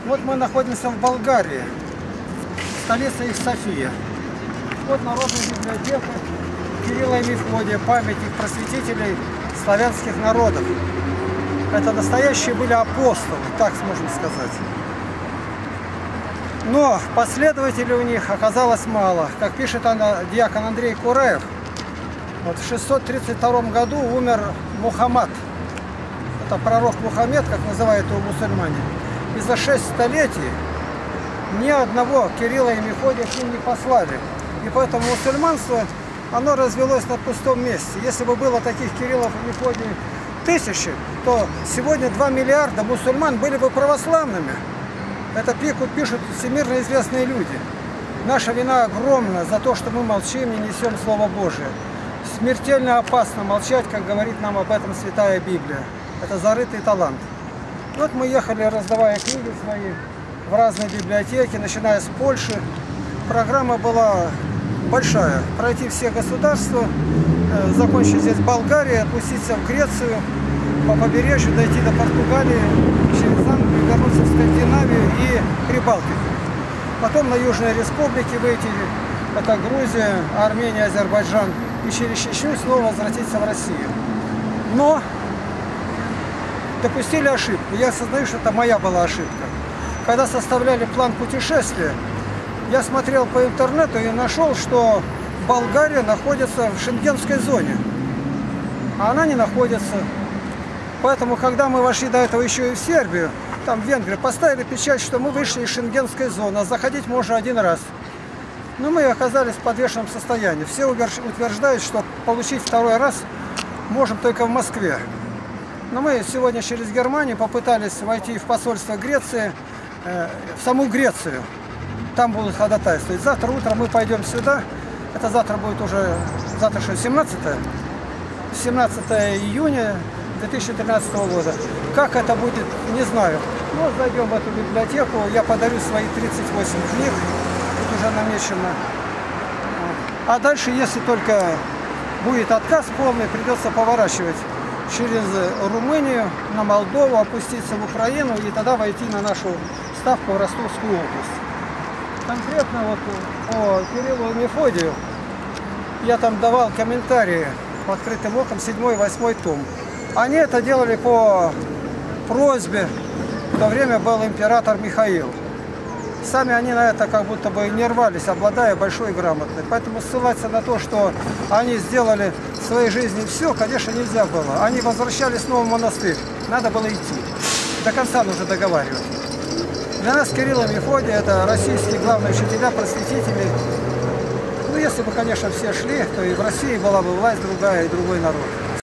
Вот мы находимся в Болгарии, столица их София. Вот народная библиотека Кирилла и Мефодия, памятник просветителей славянских народов. Это настоящие были апостолы, так сможем сказать. Но последователей у них оказалось мало. Как пишет диакон Андрей Кураев, вот в 632 году умер Мухаммад. Это пророк Мухаммед, как называют его мусульмане. И за 6 столетий ни одного Кирилла и Мефодия к ним не послали. И поэтому мусульманство, оно развелось на пустом месте. Если бы было таких Кириллов и Мефодий тысячи, то сегодня 2 миллиарда мусульман были бы православными. Это пишут всемирно известные люди. Наша вина огромна за то, что мы молчим, не несем Слово Божие. Смертельно опасно молчать, как говорит нам об этом Святая Библия. Это зарытый талант. Вот мы ехали, раздавая книги свои в разные библиотеки, начиная с Польши. Программа была большая. Пройти все государства, закончить здесь Болгарию, опуститься в Грецию, по побережью дойти до Португалии, через Англию, вернуться в Скандинавию и Прибалтику. Потом на Южные республики выйти, это Грузия, Армения, Азербайджан, и через Чечню снова возвратиться в Россию. Но допустили ошибку. Я осознаю, что это моя была ошибка. Когда составляли план путешествия, я смотрел по интернету и нашел, что Болгария находится в шенгенской зоне. А она не находится. Поэтому, когда мы вошли до этого еще и в Сербию, там в Венгрии, поставили печать, что мы вышли из шенгенской зоны, а заходить можно один раз. Но мы оказались в подвешенном состоянии. Все утверждают, что получить второй раз можем только в Москве. Но мы сегодня через Германию попытались войти в посольство Греции, в саму Грецию. Там будут ходатайствовать. Завтра утром мы пойдем сюда. Это завтра будет уже, завтра что, 17 июня 2013 года. Как это будет, не знаю. Ну, зайдем в эту библиотеку. Я подарю свои 38 книг. Тут уже намечено. А дальше, если только будет отказ полный, придется поворачивать через Румынию, на Молдову, опуститься в Украину и тогда войти на нашу ставку в Ростовскую область. Конкретно вот по Кириллу и Мефодию я там давал комментарии в открытым оком 7-8 том. Они это делали по просьбе, в то время был император Михаил. Сами они на это как будто бы не рвались, обладая большой грамотой. Поэтому ссылаться на то, что они сделали в своей жизни все, конечно, нельзя было. Они возвращались снова в монастырь. Надо было идти. До конца нужно договаривать. Для нас Кирилл и Мефодий – это российские главные учителя, просветители. Ну, если бы, конечно, все шли, то и в России была бы власть другая и другой народ.